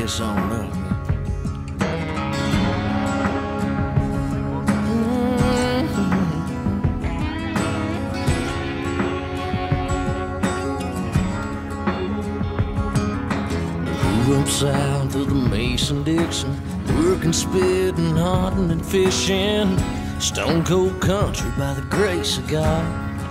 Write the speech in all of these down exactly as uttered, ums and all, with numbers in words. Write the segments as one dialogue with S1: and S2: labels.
S1: this on up. Grew up south of the Mason-Dixon, working, spitting, hunting, and fishing. Stone cold country by the grace of God.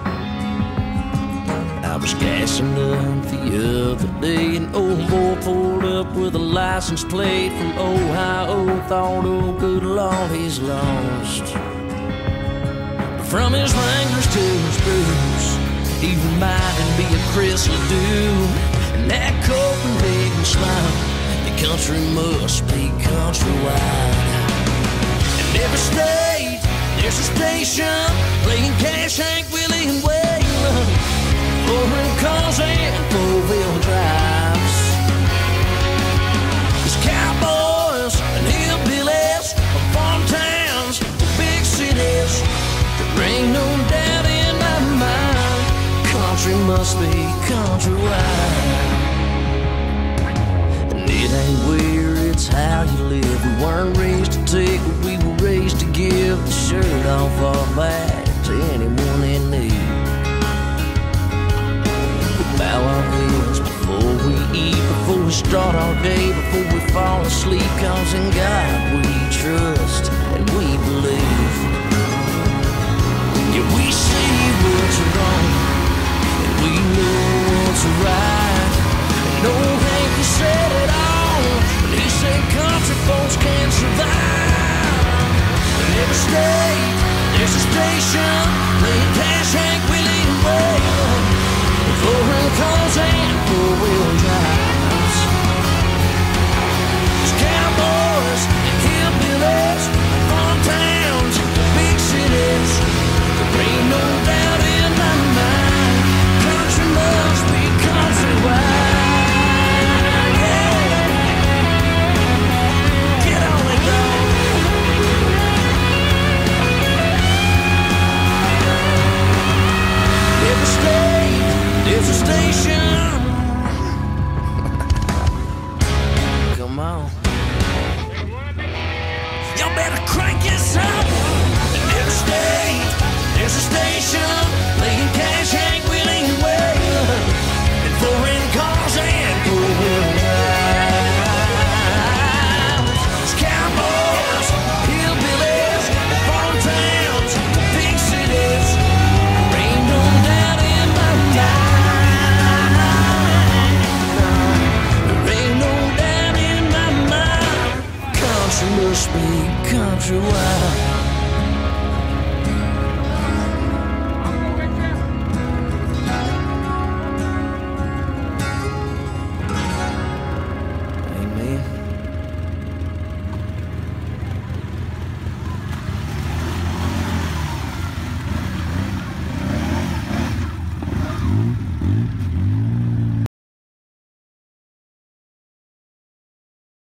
S1: I was gassing up the other day, an old boy pulled up with a license plate from Ohio. Thought, oh good Lord, he's lost. From his Wranglers to his Bruce, he reminded me of Chris Ledoux. And that Copenhagen smile, the country must be countrywide. In every state, there's a station playing Cash, Hank, Willie, and Waylon. Four-wheel cars and four-wheel drives. There's cowboys and hillbillies, farm towns, big cities. There ain't no doubt in my mind, country must be countrywide. And it ain't where, it's how you live. We weren't raised to take what we were raised to give. The shirt off our back to anyone in need. We bow our heads before we eat, before we start our day, before we fall asleep. Cause in God we trust and we believe. Yeah, we see what's wrong and we know what's right. And old Hank said it all when he said country folks can't survive. In every state, there's a station playing Cash, Hank, Willie, and Waylon. Four-wheel cars and four-wheel drives. There's cowboys and hillbillies, farm towns, big cities. There ain't no doubt in my mind, country must be countrywide. There's a station. Come on. Y'all better crank this up. In every state, there's a station playing Cash, Hank, Willie, and Waylon. And foreign cars and four-wheel drives. There's cowboys, hillbillies, farm towns, big cities. There ain't no doubt in my mind. Must be countrywide.